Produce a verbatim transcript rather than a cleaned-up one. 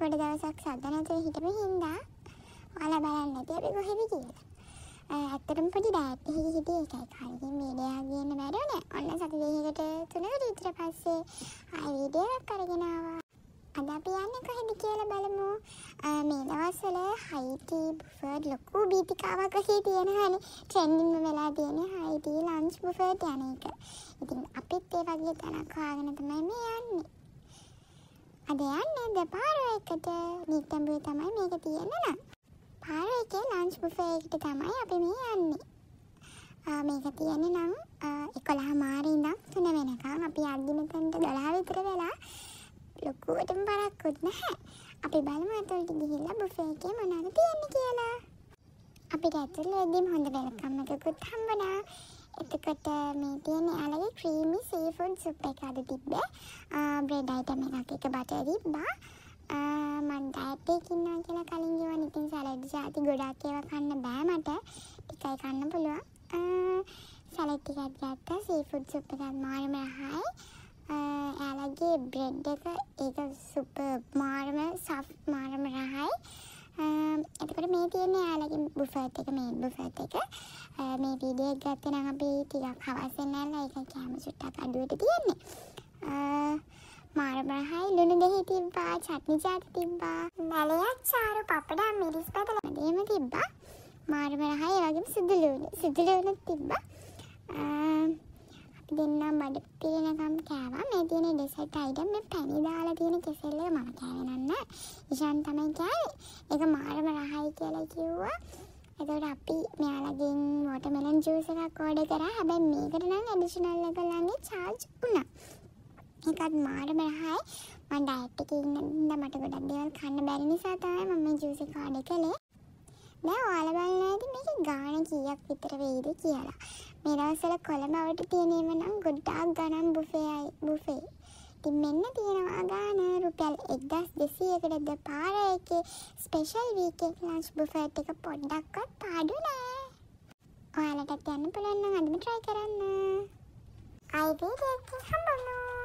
ගොඩ දවසක් සද්ද නැතුව හිටපු හින්දා ඔයාලා බලන්න නැති අපි කොහෙද කියලා. ඇත්තටම පොඩි ඩෑට් එකේ හිටියේ ඒකයි කාලෙකින් වීඩියෝ එකක් ගේන්න බැරුණේ. ඔන්න සති දෙකකට තුනකට විතර පස්සේ ආයෙ වීඩියෝ එකක් අරගෙන ආවා. අද අපි යන්නේ කොහෙද කියලා බලමු. මේ දවස්වල හයිටි බුෆට් ලොකු බීතිකාවක් වගේ තියෙනවානේ. ට්‍රෙන්ඩින්ග් වෙලා තියෙන හයිටි ලන්ච් බුෆට් යන එක. ඉතින් අපිත් ඒ වගේ තැනක් හොයාගෙන තමයි මේ යන්නේ. අද යන්නේ දෙපාරෝ එකට නිතඹුවේ තමයි මේක තියෙන්නේ නම්. පාරෝ එකේ ලන්ච් බුෆේ එකට තමයි අපි මේ යන්නේ. මේක තියෙන්නේ නම් එකොළහ මාරේ ඉඳන් තුන වෙනකම්. අපි යද්දි මෙතනට දොළහ විතර වෙලා ලොකුවටම පරක්කුත් නැහැ. අපි බලමු අතට ගිහිල්ලා බුෆේ එකේ මොනවද තියෙන්නේ කියලා. අපිට ඇතුළේ වෙද්දිම හොඳ වෙල්කම් එකකුත් හම්බුණා. එතකොට මේ තියෙන්නේ යාළගේ ක්‍රීමි සීෆුඩ් සුප් එක අද තිබ්බේ. බ්‍රෙඩ් අයිටම් එකක් එක බටර් තිබ්බා. මම ඩයට් එකේ ඉන්නවා කියලා කලින් කිව්වා. ඉතින් සලාඩ් ජාති ගොඩක් ඒවා කන්න බෑ මට. ටිකයි කන්න පුළුවන්. සලාඩ් ටිකක් ගත්තා. සීෆුඩ් සුප් එකක් මාරම රහයි. යාළගේ බ්‍රෙඩ් එක ඒක සුපර් මාරම සොෆ්ට් මාරම රහයි. එතකොට මේ තියෙන්නේ යාළගේ බුෆට් එක මේ බුෆට් එක. මේ වීඩියෝ එක ගත්තේ නම් අපි ටිකක් හවස් වෙනලා ඒක කැම චුට්ටක් අඩුවට තියෙන්නේ. මාරම රහයි ලුණු දෙහි තිබ්බා, චට්නි ජාති තිබ්බා, මලයක් චාරු පපඩම් මිරිස් බදලා දෙම තිබ්බා. මාරම රහයි ඒ වගේම සුදු ලුණු සුදු ලුණු තිබ්බා. අපි දෙන්නා බඩ පිරෙනකම් කෑවා. මේ තියෙන ඩෙසර්ට් අයිටම් මේ පැණි දාලා තියෙන කෙසෙල් එක මම කෑවේ නෑ. ඉෂාන් තමයි කෑවේ. ඒක මාරම රහයි කියලා කිව්වා. එතකොට අපි මෙයාලගෙන් වෝටර්මෙලන් ජූස් එකක් ඕඩර් කරා. හැබැයි මේකට නම් ඇඩිෂනල් එක ළඟේ charge වුණා. ඒකත් මාරම රහයි. මම ඩයට් එකේ ඉන්න නිසා මට ගොඩක් දේවල් කන්න බැරි නිසා තමයි මම මේ ජූස් එක ඕඩර් කළේ. දැන් ඔයාලා බලන්න ඇති මේකේ ගාණ කීයක් විතර වෙයිද කියලා. මේ දවස්වල කොළඹවට තියෙනේම නම් ගොඩක් ගණන් බුෆේ බුෆේ. ඉතින් මෙන්න තියෙනවා ගාණ රුපියල් එක්දහස් දෙසීයකට දෙපාරෝ එකේ ස්පෙෂල් වීකෙන්ඩ් ලන්ච් බුෆට් එක පොඩ්ඩක්වත් පාඩු නෑ. ඔයාලටත් යන්න පුළුවන් නම් අදම try කරන්න. ආයෙ වීඩියෝ එකකින් හම්බෙමු.